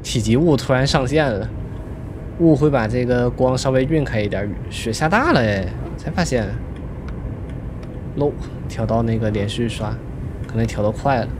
体积物突然上线了，雾会把这个光稍微晕开一点。雪下大了哎，才发现。low 调到那个连续刷，可能调得快了。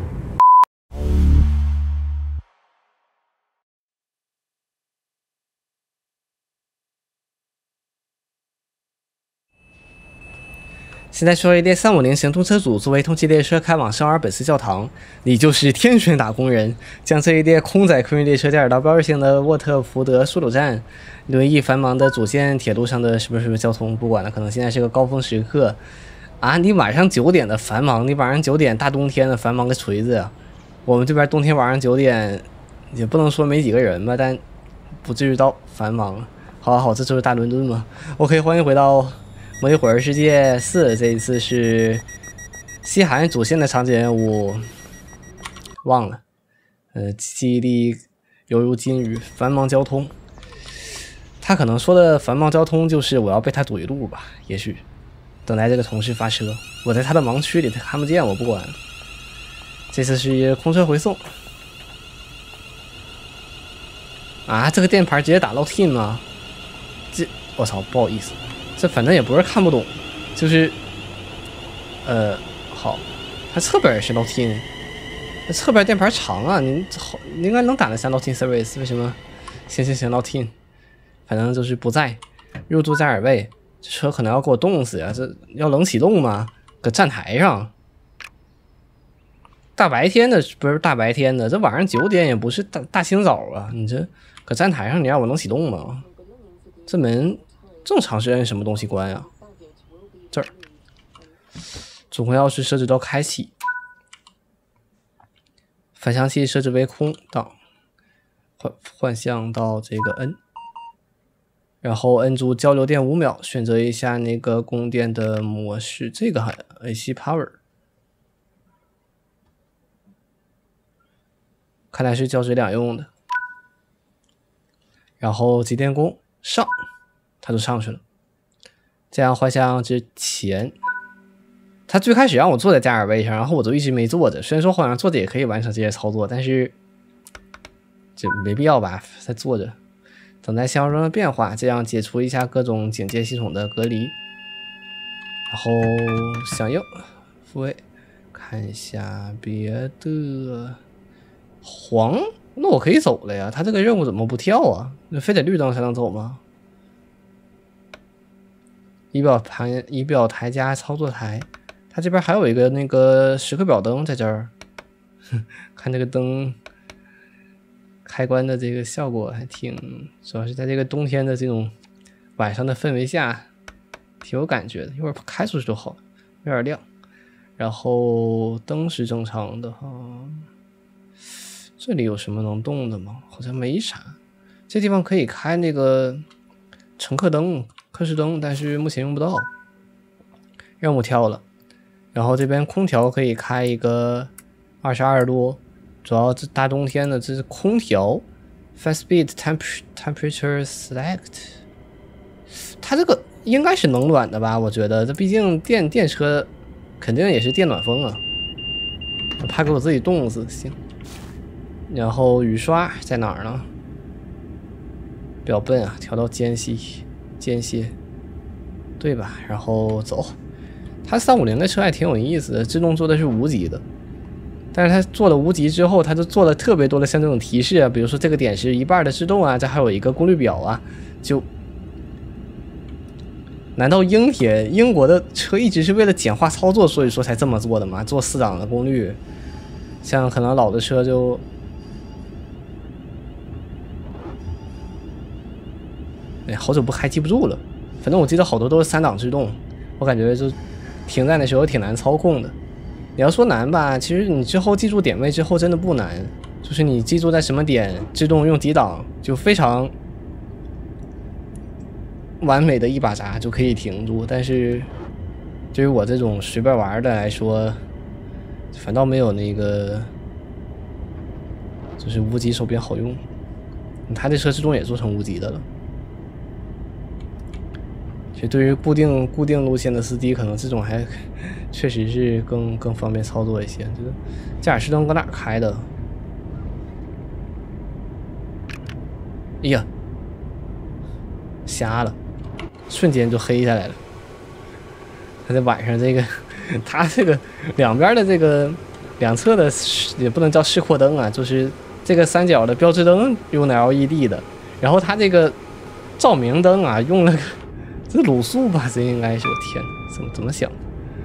现在说一列350行动车组作为通缉列车开往圣阿尔本斯教堂，你就是天选打工人，将这一列空载客运列车驾驶到标志性的沃特福德枢纽站。轮椅繁忙的主线铁路上的什么交通不管了，可能现在是个高峰时刻啊！你晚上9点的繁忙，你晚上9点大冬天的繁忙个锤子啊！我们这边冬天晚上9点也不能说没几个人吧，但不至于到繁忙。好，这就是大伦敦嘛。OK， 欢迎回到魔力火人世界4，这一次是西海岸主线的场景任务，忘了。记忆力犹如金鱼，繁忙交通。他可能说的繁忙交通就是我要被他堵一路吧，也许。等待这个同事发车，我在他的盲区里，他看不见我，不管。这次是空车回送。啊，这个电牌直接打到 team 吗？我操，不好意思。这反正也不是看不懂，就是，好，它侧边也是 Lotin， 那侧边电牌长啊，你应该能打得下 Lotin Service， 为什么？行 Lotin， 反正就是不在，入驻加尔位，这车可能要给我冻死呀，这要冷启动吗？搁站台上，大白天的不是大白天的，这晚上9点也不是大清早啊，你这搁站台上你让我能启动吗？这门。这么长时间什么东西关啊？这儿，主控钥匙设置到开启，反向器设置为空档，换向到这个 N， 然后摁住交流电5秒，选择一下那个供电的模式，这个还 AC Power， 看来是胶水两用的，然后极电工上。他就上去了。这样换向之前，他最开始让我坐在加尔位上，然后我就一直没坐着。虽然说好像坐着也可以完成这些操作，但是就没必要吧，再坐着。等待信号中的变化，这样解除一下各种警戒系统的隔离。然后响应复位，看一下别的黄，那我可以走了呀。他这个任务怎么不跳啊？那非得绿灯才能走吗？仪表台加操作台，它这边还有一个那个时刻表灯在这儿，看这个灯开关的这个效果还挺，主要是在这个冬天的这种晚上的氛围下，挺有感觉的。一会儿开出去就好了，有点亮。然后灯是正常的哈，这里有什么能动的吗？好像没啥。这地方可以开那个乘客灯。客室灯，但是目前用不到。任务跳了，然后这边空调可以开一个22度，主要这大冬天的，这是空调 ，Fast Speed Temperature Select， 它这个应该是冷暖的吧？我觉得这毕竟电车肯定也是电暖风啊，我怕给我自己冻死。行，然后雨刷在哪儿呢？比较笨啊，调到间歇，对吧？然后走。它350的车还挺有意思的，制动做的是无级的，但是它做了无级之后，它就做了特别多的像这种提示啊，比如说这个点是1半的制动啊，这还有一个功率表啊，就难道英国的车一直是为了简化操作，所以说才这么做的吗？做4档的功率，像可能老的车就。哎，好久不开记不住了，反正我记得好多都是3档制动，我感觉就停站的时候挺难操控的。你要说难吧，其实你之后记住点位之后真的不难，就是你记住在什么点制动用几档，就非常完美的一把闸就可以停住。但是对于我这种随便玩的来说，反倒没有那个就是无级手柄好用。他这车制动也做成无级的了。其实对于固定路线的司机，可能这种还确实是更方便操作一些。这个驾驶灯搁哪儿开的？ 哎呀，瞎了，瞬间就黑下来了。它在晚上这个，它这个两边的这个两侧的也不能叫示廓灯啊，就是这个三角的标志灯用的 LED 的，然后它这个照明灯啊用了个这卤素吧，这应该是我天，怎么想的？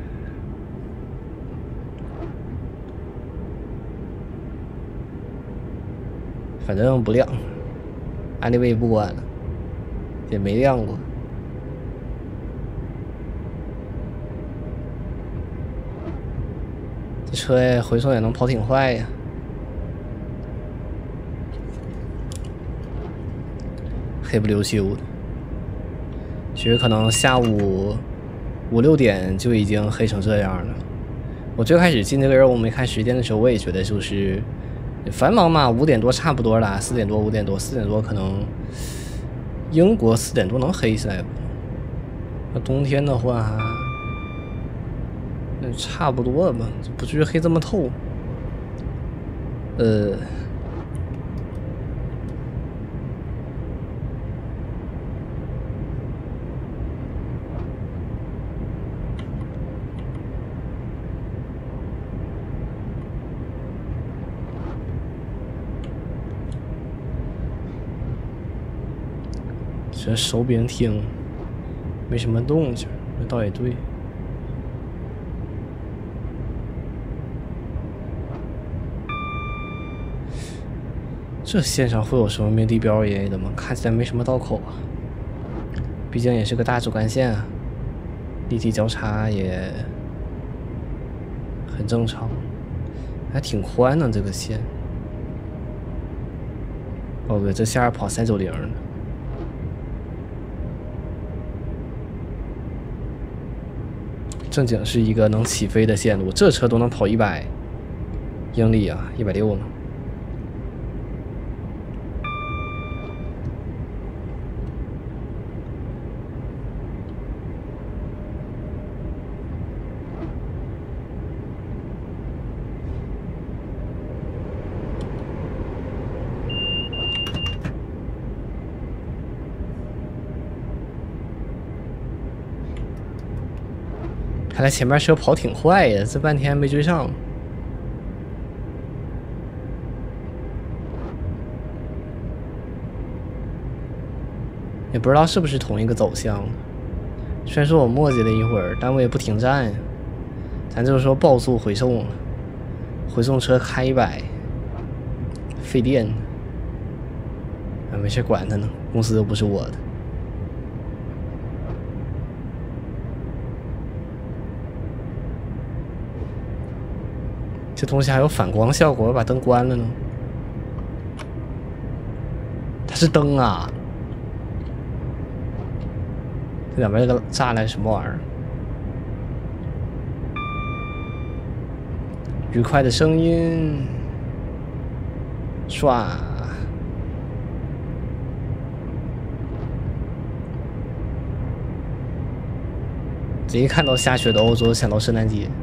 反正不亮，安利位不关了，也没亮过。这车回送也能跑挺快呀，黑不溜秋的。其实可能下午5、6点就已经黑成这样了。我最开始进这个任务没看时间的时候，我也觉得就是繁忙嘛，5点多差不多了，4点多、5点多、4点多可能英国4点多能黑起来不？那冬天的话，那差不多吧，就不至于黑这么透。这手柄听没什么动静，那倒也对。这线上会有什么命地标一类的吗？看起来没什么道口啊，毕竟也是个大主干线啊，立体交叉也很正常，还挺宽呢这个线。哦对，这线跑390呢。正经是一个能起飞的线路，这车都能跑100英里啊，160呢。看来前面车跑挺快呀，这半天没追上。也不知道是不是同一个走向。虽然说我磨叽了一会儿，但我也不停站呀。咱就是说爆速回送，回送车开100，费电。啊，没事，管他呢，公司又不是我的。这东西还有反光效果，我把灯关了呢。它是灯啊！这两边这个栅栏什么玩意儿？愉快的声音，唰！这一看到下雪的欧洲，想到圣诞节。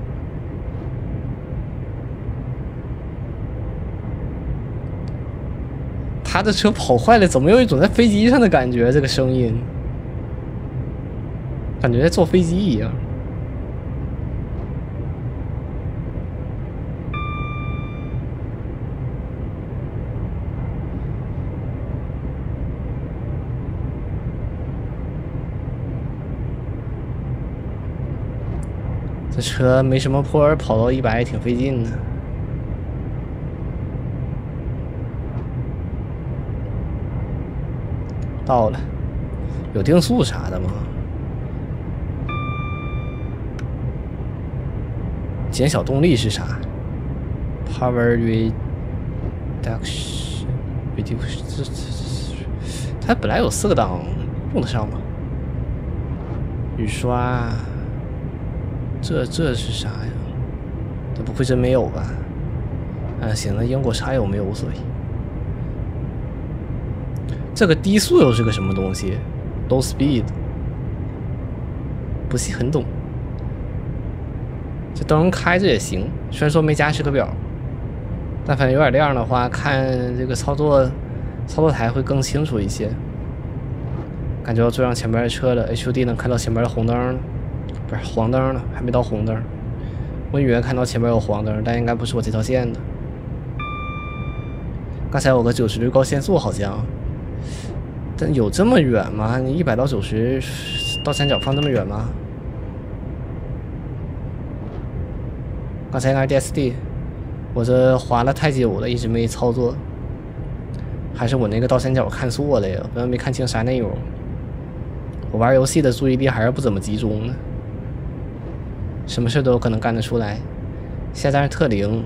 他的车跑坏了，怎么有一种在飞机上的感觉？这个声音，感觉在坐飞机一样。这车没什么坡，跑到100也挺费劲的。到了，有定速啥的吗？减小动力是啥 ？Power reduction， 它本来有4个档，用得上吗？雨刷，这是啥呀？这不会真没有吧？啊，行了，因果差有没有无所谓。这个低速又是个什么东西 ？Low speed， 不是很懂。这灯开着也行，虽然说没加时刻表，但反正有点亮的话，看这个操作操作台会更清楚一些。感觉要追上前边的车了 ，HUD 能看到前边的红灯了，不是黄灯了，还没到红灯。我以为看到前面有黄灯，但应该不是我这条线的。刚才有个90高限速好像，但有这么远吗？你100到90，倒三角放这么远吗？刚才应该是 DSD， 我这滑了太久了，一直没操作。还是我那个倒三角看错了呀，我没看清啥内容。我玩游戏的注意力还是不怎么集中呢，什么事都有可能干得出来。下站是特灵，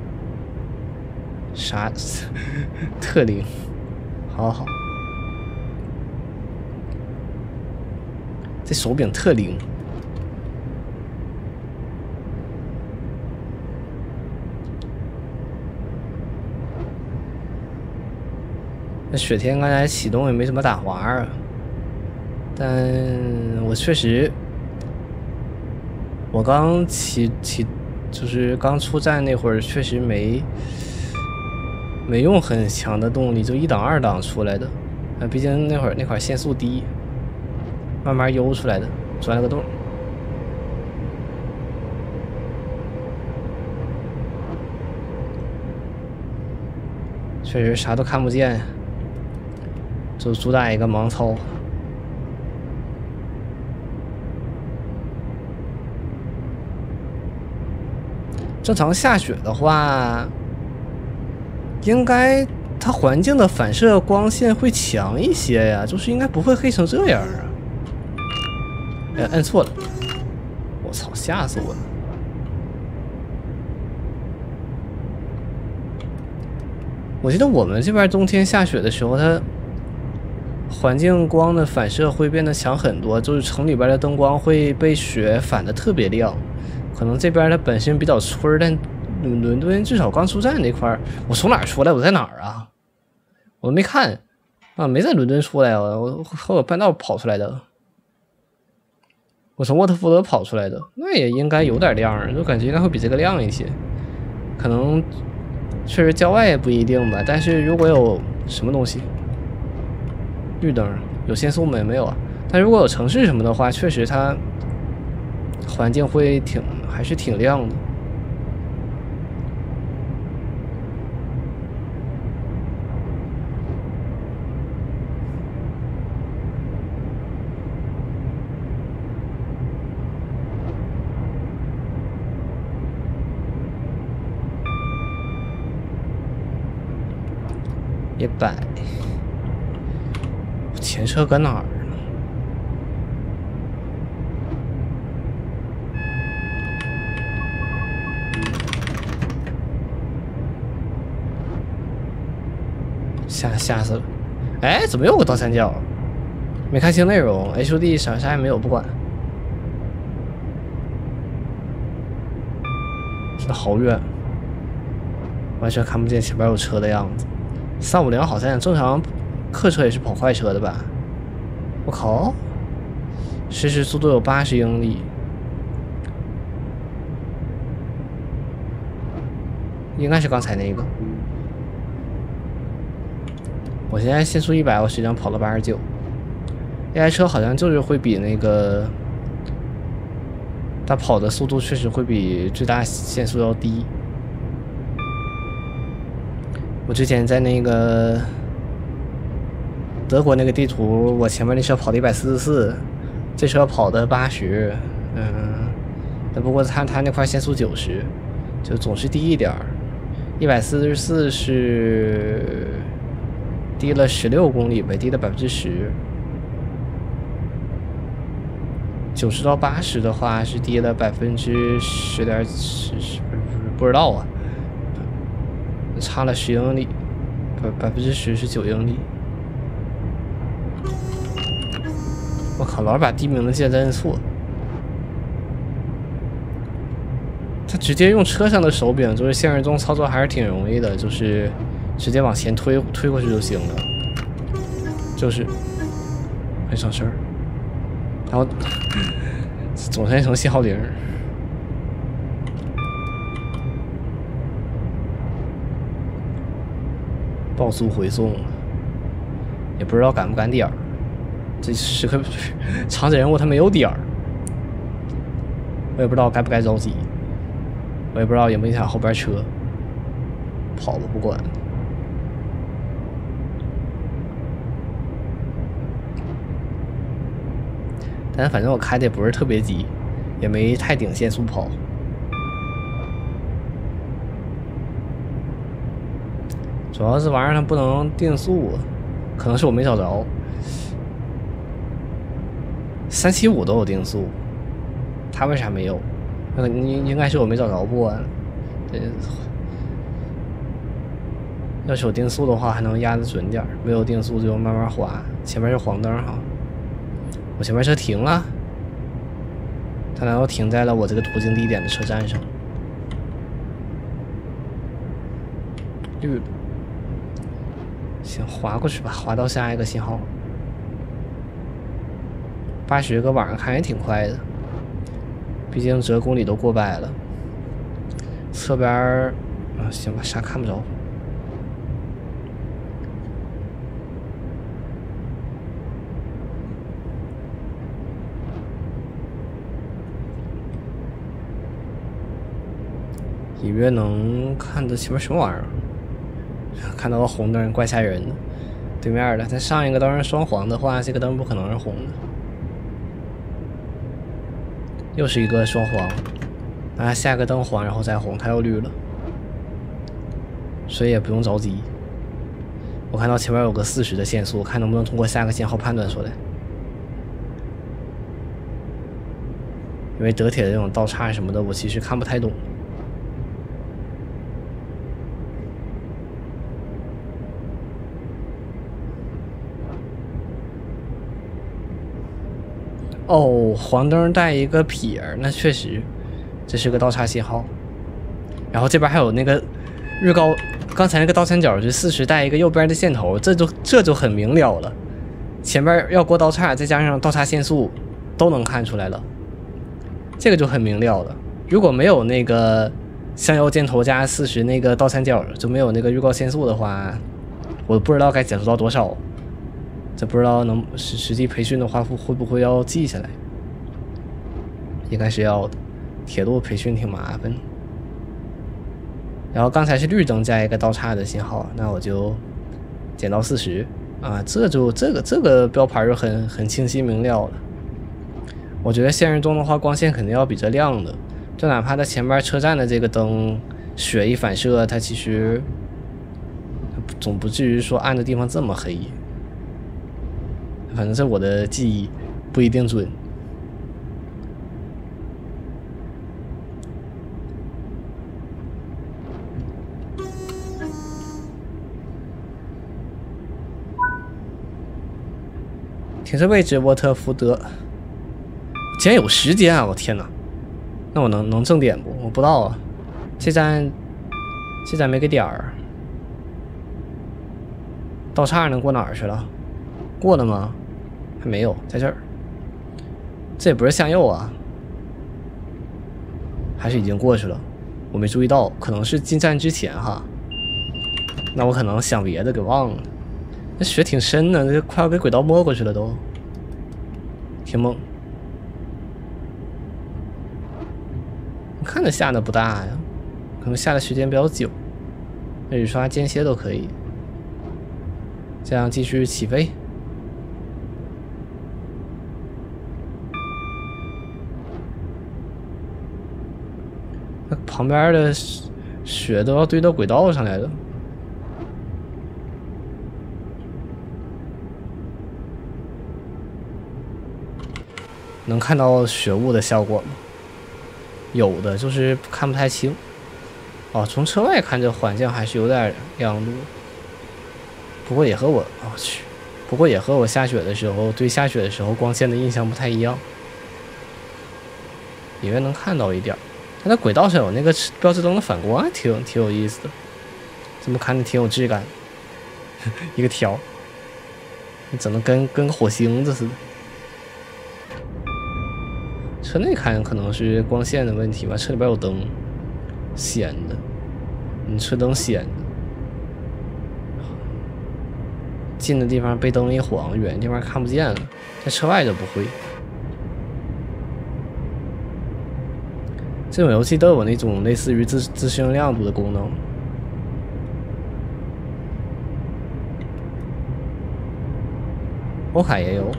啥特灵？好好，这手柄特灵。那雪天刚才启动也没什么打滑啊。但我确实，我刚就是刚出站那会儿，确实没用很强的动力，就1档2档出来的。毕竟那会儿那块限速低，慢慢悠出来的，钻了个洞。确实啥都看不见，就主打一个盲操。正常下雪的话，应该它环境的反射光线会强一些呀，就是应该不会黑成这样啊。摁错了，我操，吓死我了！我记得我们这边冬天下雪的时候，它环境光的反射会变得强很多，就是城里边的灯光会被雪反得特别亮。可能这边它本身比较村，但伦敦至少刚出站那块儿，我从哪儿出来？我在哪儿啊？我都没看啊，没在伦敦出来啊，我和我半道跑出来的。我从沃特福德跑出来的，那也应该有点亮，就感觉应该会比这个亮一些。可能确实郊外也不一定吧，但是如果有什么东西，绿灯有限速吗？没有啊。但如果有城市什么的话，确实它环境会还是挺亮的。100，前车搁哪儿呢？吓死了！哎，怎么有个倒三角？没看清内容 ，HUD 啥也没有，不管。真的好远，完全看不见前面有车的样子。350好像正常客车也是跑快车的吧？我靠，实时速度有80英里，应该是刚才那个。我现在限速100，我实际上跑了89。这台车好像就是会比那个它跑的速度确实会比最大限速要低。我之前在那个德国那个地图，我前面那车跑的144，这车跑的80，但不过它那块限速90，就总是低一点儿。144是低了16公里呗，低了10%。90到80的话是低了10.10，不知道啊。差了10英里，10%是9英里。我靠，老是把地名的键再摁错。他直接用车上的手柄，就是现实中操作还是挺容易的，就是直接往前推过去就行了，就是很省事儿。然后总算一层信号铃。报速回送， 也不知道赶不赶点儿。这时刻长者人物他没有点儿，我也不知道该不该着急，我也不知道影不影响后边车。跑吧，不管。但反正我开的也不是特别急，也没太顶限速跑。主要是玩意儿它不能定速，可能是我没找着。375都有定速，它为啥没有？那个应该是我没找着不？要是有定速的话，还能压得准点，没有定速就慢慢滑。前面是黄灯哈，我前面车停了，它难道停在了我这个途经地点的车站上？绿了，行，滑过去吧，滑到下一个信号。80搁网上看也挺快的，毕竟折公里都过百了。侧边啊，行吧，啥看不着。隐约能看到前面什么玩意儿，看到个红灯，怪吓人的。对面的，它上一个灯是双黄的话，这个灯不可能是红的。又是一个双黄，啊，下个灯黄，然后再红，它又绿了，所以也不用着急。我看到前面有个40的限速，看能不能通过下个信号判断出来。因为德铁的这种道岔什么的，我其实看不太懂。哦，黄灯带一个撇，那确实，这是个道岔信号。然后这边还有那个日高，刚才那个倒三角是40带一个右边的线头，这就很明了了。前边要过道岔，再加上道岔限速，都能看出来了，这个就很明了了。如果没有那个向右箭头加40那个倒三角，就没有那个预告限速的话，我不知道该减速到多少。这不知道能实际培训的话会不会要记下来？应该是要的。铁路培训挺麻烦。然后刚才是绿灯加一个道岔的信号，那我就减到40啊，这个标牌就很清晰明了了。我觉得现实中的话，光线肯定要比这亮的，就哪怕它前面车站的这个灯雪一反射，它其实总不至于说暗的地方这么黑。反正是我的记忆不一定准。停车位置沃特福德，竟然有时间啊！我天哪，那我能正点不？我不知道啊。这站没给点儿，道岔能过哪儿去了？过了吗？还没有，在这儿。这也不是向右啊，还是已经过去了？我没注意到，可能是进站之前哈。那我可能想别的给忘了。那雪挺深的，这快要给轨道没过去了都，挺猛。看着下的不大呀，可能下的时间比较久，那雨刷间歇都可以。这样继续起飞。那旁边的雪都要堆到轨道上来了。能看到雪雾的效果吗？有的，就是看不太清。哦，从车外看这环境还是有点亮度。不过也和我下雪的时候对下雪的时候光线的印象不太一样。隐约能看到一点，它在轨道上有那个标志灯的反光，挺有意思的。这么看着挺有质感，一个条，你整的跟个火星子似的。车内看可能是光线的问题吧，车里边有灯，显的，车灯显的。 近的地方被灯一晃，远的地方看不见了，在车外就不会。这种游戏都有那种类似于自适应亮度的功能。欧卡也有。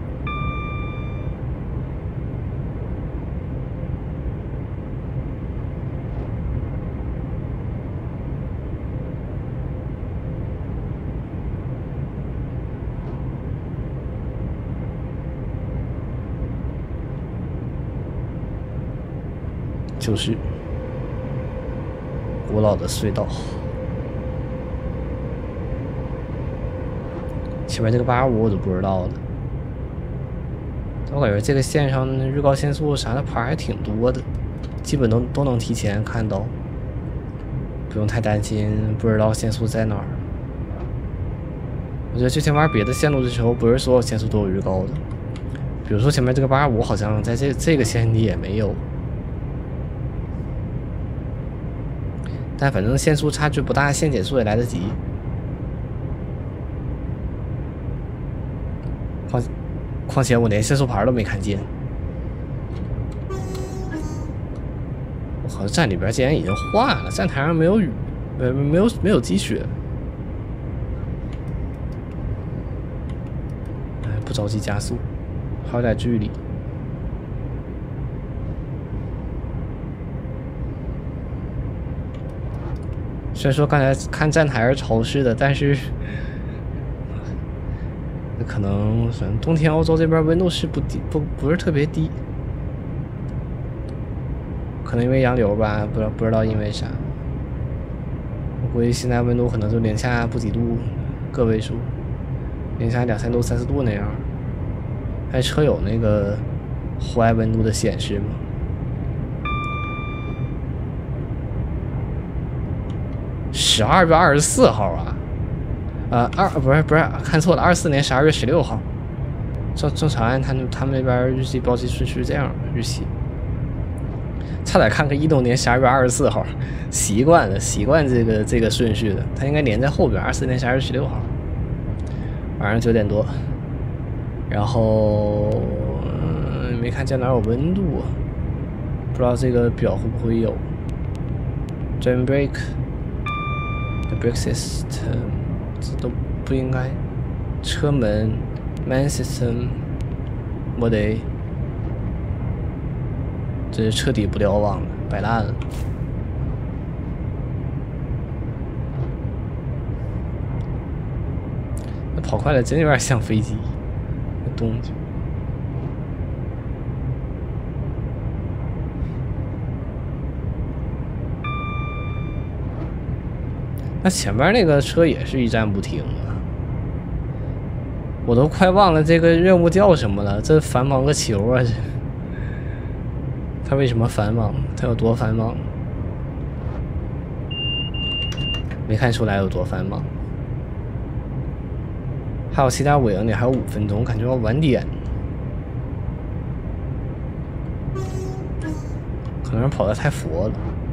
就是古老的隧道，前面这个85我都不知道了。我感觉这个线上预告限速啥的牌还挺多的，基本都能提前看到，不用太担心不知道限速在哪儿。我觉得之前玩别的线路的时候，不是所有限速都有预告的，比如说前面这个85好像在这个线里也没有。但反正限速差距不大，限减速也来得及。况且我连限速牌都没看见。我靠，站里边竟然已经化了，站台上没有雨，没有积雪。哎，不着急加速，还有点距离。虽然说刚才看站台是潮湿的，但是可能反正冬天欧洲这边温度是不是特别低，可能因为洋流吧，不知道因为啥。我估计现在温度可能就零下不几度，个位数，零下2、3度、3、4度那样。还车有那个户外温度的显示吗？12月24号啊，不是看错了，24年12月16号。正常按他们那边日期标记顺序是这样日期。差点看个16年12月24号，习惯这个顺序的，它应该连在后边，24年12月16号，晚上9点多。然后没看见哪有温度啊，不知道这个表会不会有。Jam brake。The brake system 这都不应该。车门 main system 我得，这是彻底不瞭望了，摆烂了。那跑快了真有点像飞机，那动静。那前面那个车也是一站不停啊，我都快忘了这个任务叫什么了。这繁忙个球啊！这它为什么繁忙？它有多繁忙？没看出来有多繁忙。还有7.5英里，还有5分钟，感觉要晚点。可能是跑得太佛了。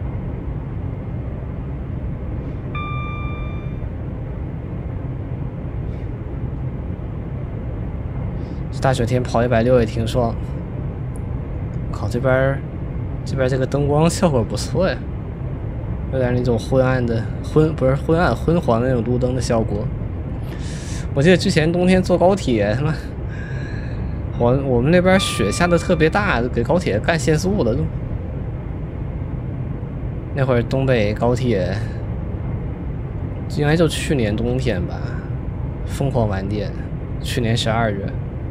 大雪天跑160也挺爽。靠，这边这个灯光效果不错呀，有点那种昏暗的昏黄的那种路灯的效果。我记得之前冬天坐高铁，他妈，我们那边雪下的特别大，给高铁干限速了都。那会儿东北高铁应该就去年冬天吧，疯狂晚点，去年12月。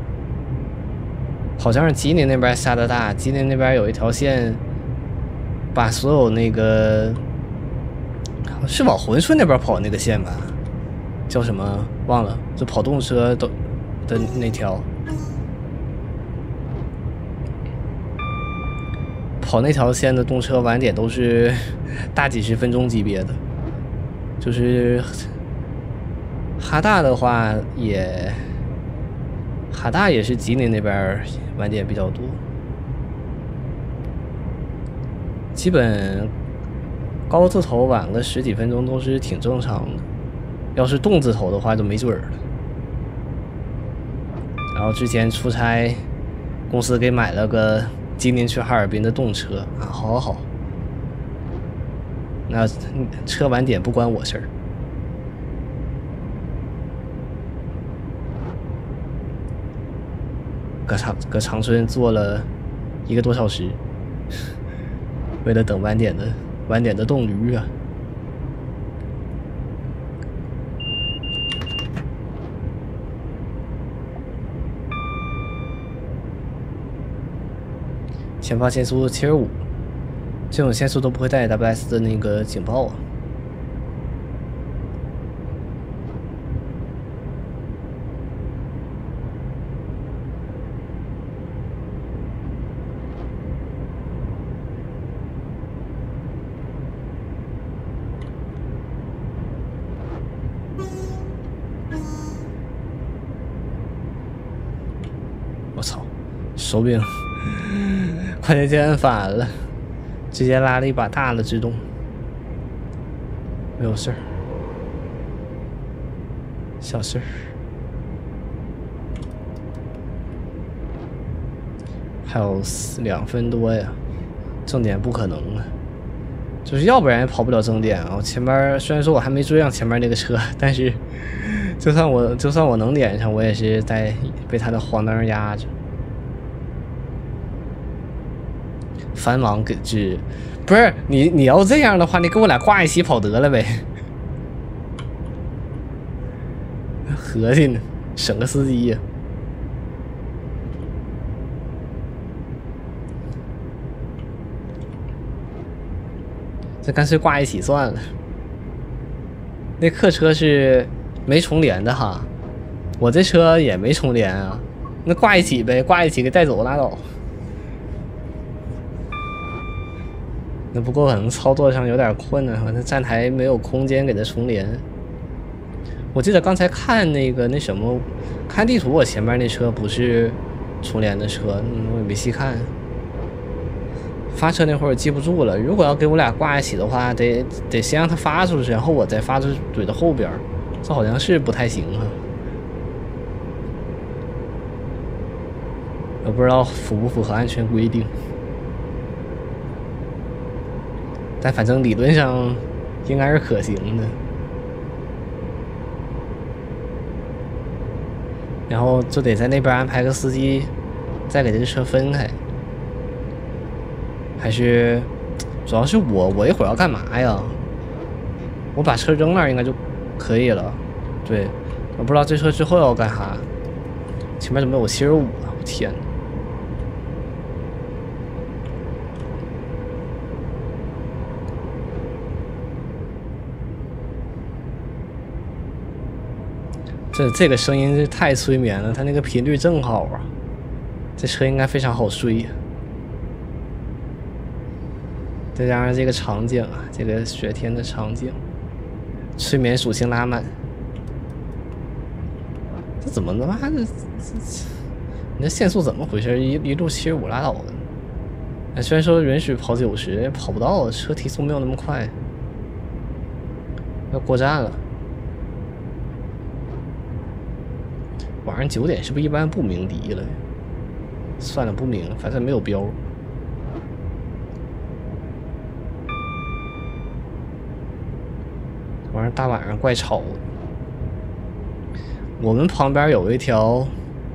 好像是吉林那边下的大，吉林那边有一条线，把所有那个是往珲春那边跑那个线吧，叫什么忘了，就跑动车的那条，跑那条线的动车晚点都是大几十分钟级别的，就是哈大的话也。哈大也是吉林那边晚点比较多，基本高字头晚个10几分钟都是挺正常的，要是动字头的话就没准儿了。 然后之前出差，公司给买了个今年去哈尔滨的动车啊，好。那车晚点不关我事儿。搁长春坐了1个多小时，为了等晚点的动驴啊。前方限速75，这种限速都不会带 AWS 的那个警报啊。我操，手柄快捷键按反了，直接拉了一把大的制动。没有事儿，小事儿。还有2分多呀，正点不可能啊，就是要不然也跑不了正点啊。前面虽然说我还没追上前面那个车，但是就算我能点上，我也是被他的黄灯压着。繁忙给治，不是你要这样的话，你跟我俩挂一起跑得了呗？合计呢，省个司机呀。这干脆挂一起算了。那客车是没重连的哈，我这车也没重连啊，那挂一起呗，挂一起给带走拉倒。那不过可能操作上有点困难，反正站台没有空间给它重连。我记得刚才看那什么，看地图，我前面那车不是重连的车，我也没细看。发车那会儿记不住了，如果要给我俩挂一起的话，得先让它发出去，然后我再发出去怼到后边，这好像是不太行啊。我不知道符不符合安全规定。但反正理论上应该是可行的。然后就得在那边安排个司机，再给这个车分开。还是主要是我一会儿要干嘛呀？我把车扔那儿应该就可以了。对，我不知道这车之后要干啥。前面怎么有75啊？我天哪！这个声音是太催眠了，它那个频率正好啊，这车应该非常好睡呀。再加上这个场景啊，这个雪天的场景，催眠属性拉满。这怎么他妈的？你这限速怎么回事？一路75拉倒的。虽然说允许跑90，也跑不到，车提速没有那么快。要过站了。晚上9点是不是一般不鸣笛了？算了，不鸣，反正没有标。晚上大晚上怪吵。我们旁边有一条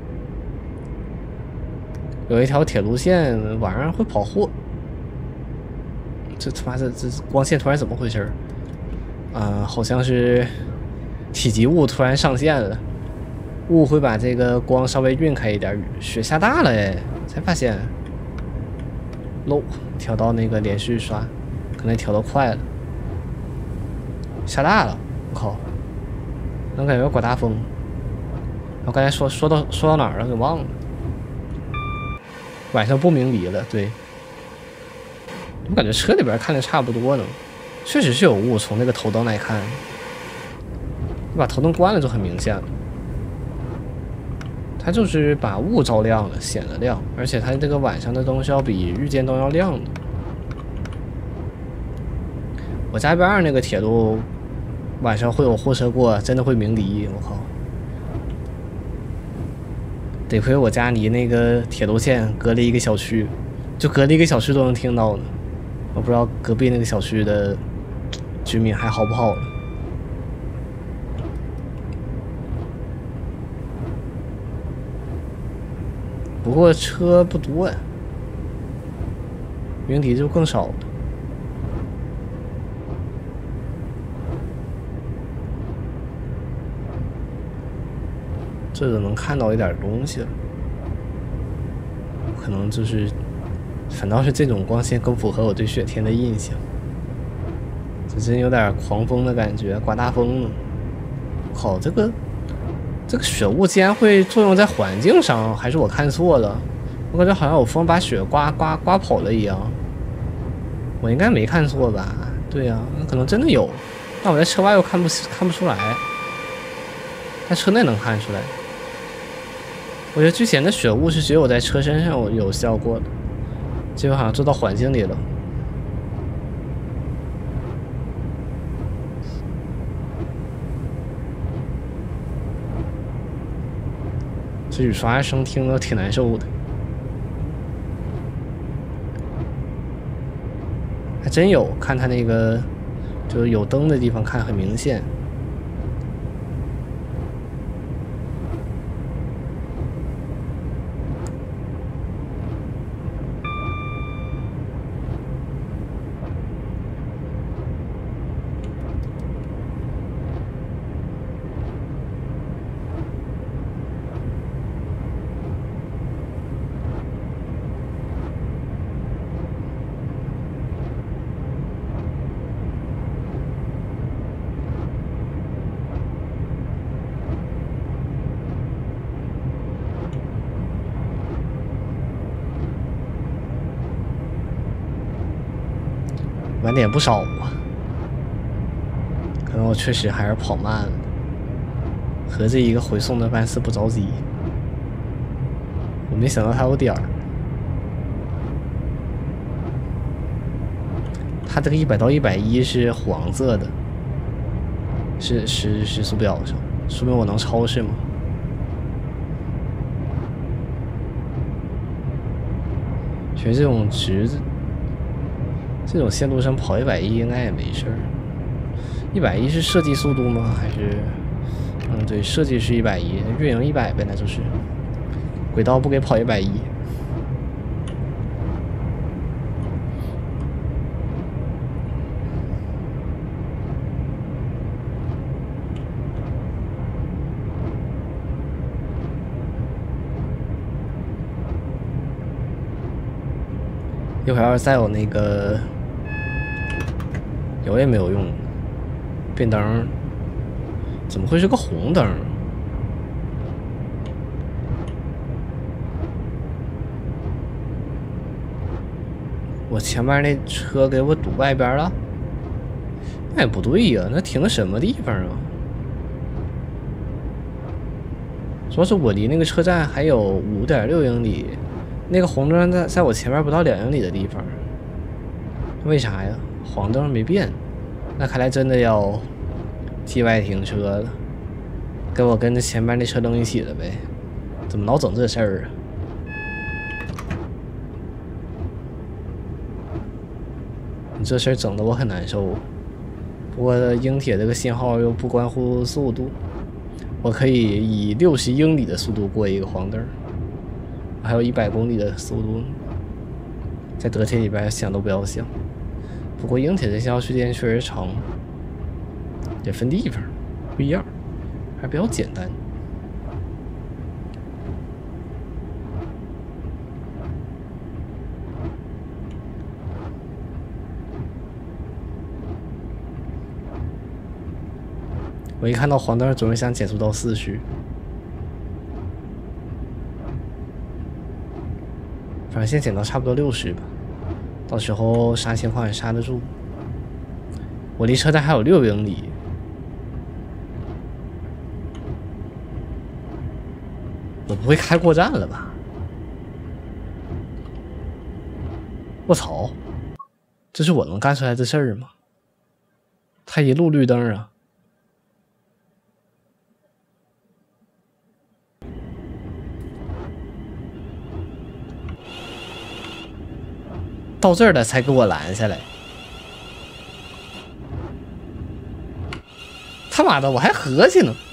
铁路线，晚上会跑货。这他妈这光线突然怎么回事？好像是体积物突然上线了。雾会把这个光稍微晕开一点，雪下大了哎，才发现。漏调到那个连续刷，可能调到快了。下大了，我靠！能感觉刮大风。我刚才说到哪儿了？给忘了。晚上不鸣笛了，对。我感觉车里边看的差不多呢，确实是有雾，从那个头灯来看，你把头灯关了就很明显了。它就是把雾照亮了，显了亮，而且它这个晚上的灯是要比日间灯要亮的。我家边上那个铁路晚上会有货车过，真的会鸣笛，我靠！ 得亏我家离那个铁路线隔了一个小区，就隔了一个小区都能听到呢。我不知道隔壁那个小区的居民还好不好了。不过车不多呀，云底就更少了。这个能看到一点东西了，可能就是反倒是这种光线更符合我对雪天的印象。这真有点狂风的感觉，刮大风了。靠，这个雪雾竟然会作用在环境上，还是我看错了？我感觉好像有风把雪刮跑了一样。我应该没看错吧？对呀，那可能真的有，但我在车外又看不出来，在车内能看出来。我觉得之前的雪雾是只有在车身上有效果的，结果好像做到环境里了。这雨刷声听着挺难受的，还真有，看它那个就是有灯的地方看很明显。晚点不少吧，可能我确实还是跑慢了，合着一个回送的班次不着急。我没想到它有点儿，它这个100到110是黄色的，是时速表上，说明我能超是吗？其实这种直子。这种线路上跑110应该也没事儿。110是设计速度吗？还是？对，设计是110，运营100呗，那就是。轨道不给跑110。一会儿要是再有那个。有也没有用，变灯怎么会是个红灯？我前面那车给我堵外边了，那也不对呀，那停什么地方啊？主要是我离那个车站还有5.6英里，那个红灯在我前面不到2英里的地方，为啥呀？黄灯没变，那看来真的要替外停车了，跟我跟着前面那车灯一起了呗？怎么老整这事儿啊？你这事儿整得我很难受。不过英铁这个信号又不关乎速度，我可以以60英里的速度过一个黄灯，还有100公里的速度，在德铁里边想都不要想。不过英铁的信号区间确实长，也分地方不一样，还比较简单。我一看到黄灯，总是想减速到40，反正先减到差不多60吧，到时候啥情况也刹得住。我离车站还有6英里，我不会开过站了吧？我操，这是我能干出来的事儿吗？他一路绿灯啊！ 到这儿了才给我拦下来。他妈的，我还合计呢。